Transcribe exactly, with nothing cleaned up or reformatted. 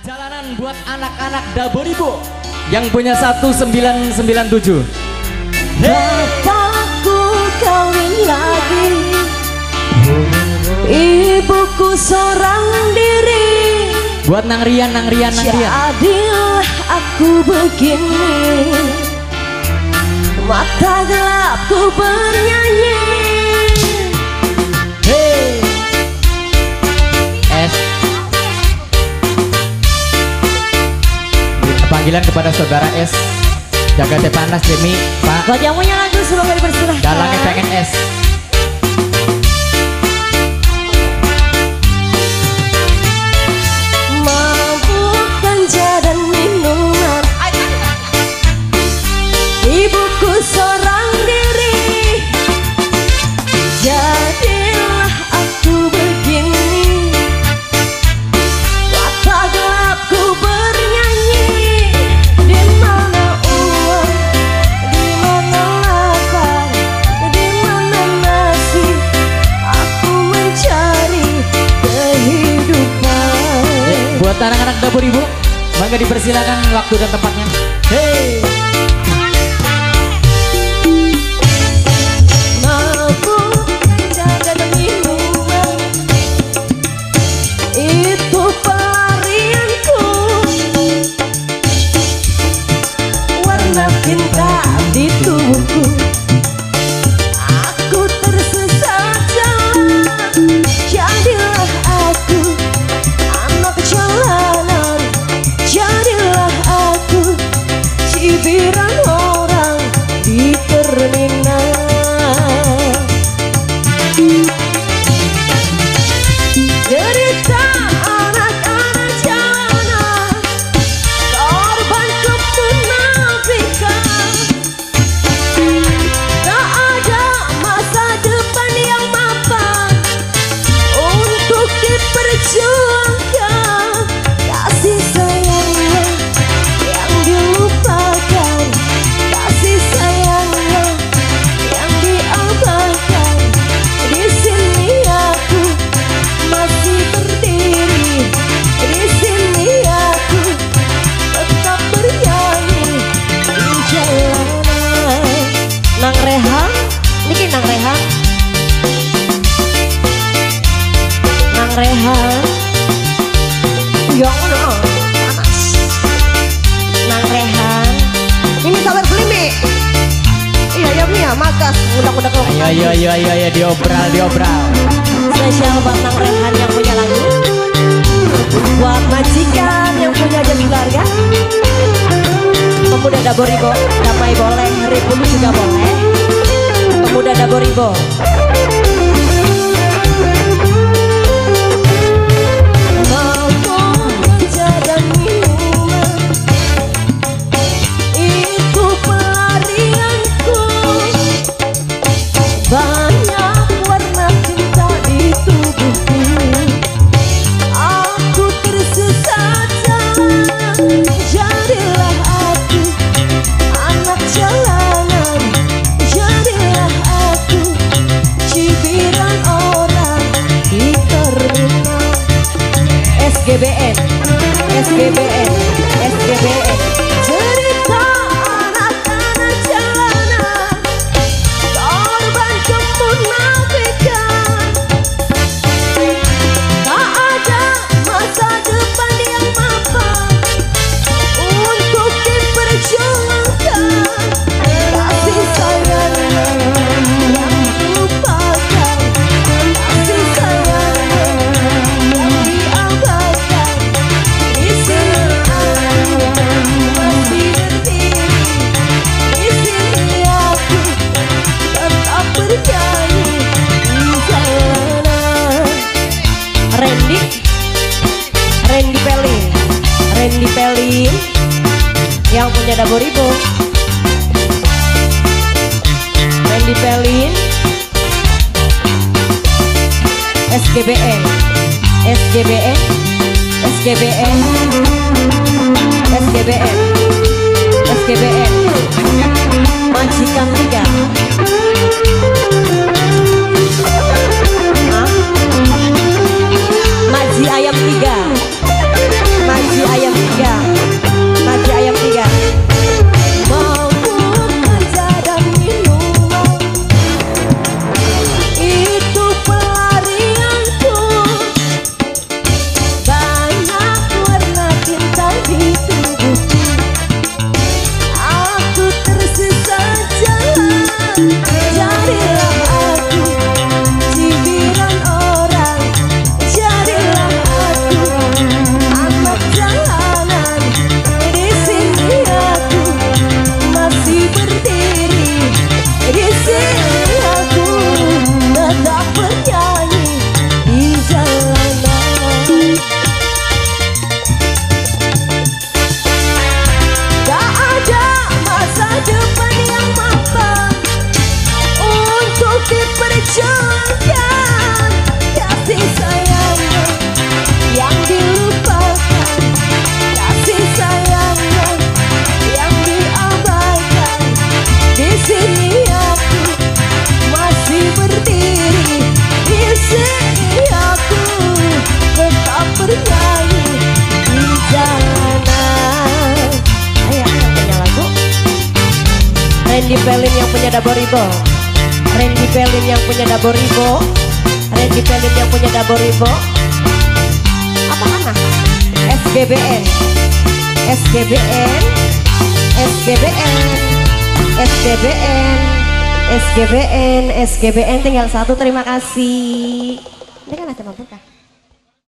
Jalanan buat anak-anak Daboribo yang punya satu sembilan sembilan tujuh. Bapakku kawin lagi, ibuku seorang diri. Buat Nang Rian, Nang Rian, Nang Rian. Jadilah aku begini, mata gelapku bernyanyi. Hey, S. Panggilan kepada saudara S. Jaga teh panas demi Pak. Buat yang punya lagu semoga dipersilahkan. Dalangnya pengen S. Mabuk ganja dan minuman, ibuku seorang diri. Jadilah aku begini, mata gelapku bernyanyi. Di mana uang, di mana lapar, di mana nasi, aku mencari kehidupan. Buat anak-anak Daboribo, mangga dipersilakan waktu dan tempatnya. Hey. Mabuk ganja dan minuman, itu pelarianku. Warna cinta di tubuhku, aku tersesat jalan. Jadilah aku anak jalanan, jadilah aku cibiran orang di terminal. Derita anak-anak jalanan, korban kemunafikan. Tak ada masa depan yang mapan untuk diperjuangkan. Kasih sayangnya yang dilupakan, kasih sayangnya yang diabaikan. Di sini aku masih berdiri, di sini aku tetap bernyanyi di jalanan. Nang Rehan, niki Nang Rehan, Nang Rehan, ya Allah, panas. Nang Rehan, ini sabar beli mi. Iya ya mi ya, makas, udah-udah kok. Ayo, ayo, ayo, ayo, ayo, diobral, diobral. Spesial buat Nang Rehan yang punya lagu, buat majikan yang punya jam keluarga, pemuda Daboribo, damai boleh, Republik juga boleh. Pemuda Daboribo. Mabuk ganja dan minuman, itu pelarianku. Banyak warna cinta di tubuhku, aku tersesat jalan. Jadilah aku anak jalanan, jadilah aku cibiran orang di terminal. S G B N, S G B N, S G B N. Cerita anak-anak jalanan, korban kemunafikan. Tak ada masa depan yang mapan untuk diperjuangkan. Kasih sayangnya yang dilupakan, kasih sayangnya yang diabaikan. Di sini aku masih berdiri, di sini aku tetap bernyanyi di jalanan. Randy, Randy Pelin, Randy Pelin yang punya Daboribo. Randy Pelin, S G B N, S G B N, S G B N, S G B N, S G B N, majikan tiga. Hah? Maji ayam tiga, Maji ayam Randy Pelin yang punya Daboribo, Randy Pelin yang punya Daboribo, Randy Pelin yang punya Daboribo. Apa mana? S G B N, S G B N, S G B N, S G B N, S G B N, S G B N tinggal satu. Terima kasih. Ini kan ada berkah.